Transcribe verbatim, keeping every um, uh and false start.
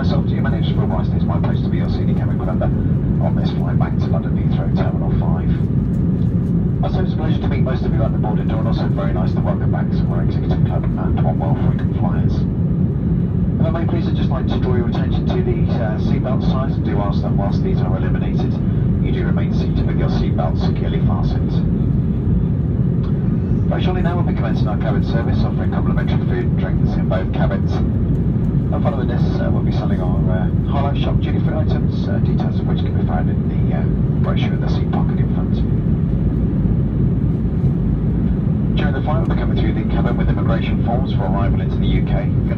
myself to you. My name is Phil Rice, and it's my pleasure to be your senior cabin crew member on this flight back to London Heathrow Terminal five. Also, it's a pleasure to meet most of you at the boarding door, and also very nice to welcome back some of our executive club and One World frequent flyers. If I may please, I'd just like to draw your attention to the uh, seatbelt signs, and do ask that whilst these are eliminated, you do remain seated with your seatbelt securely fastened. Very shortly now we'll be commencing our cabin service, offering complimentary food and drinks in both cabins. And following this, uh, we'll be selling our uh, Highlight Shop duty-free items, uh, details of which can be found in the uh, brochure in the seat pocket in front. During the flight, we'll be coming through the cabin with immigration forms for arrival into the U K.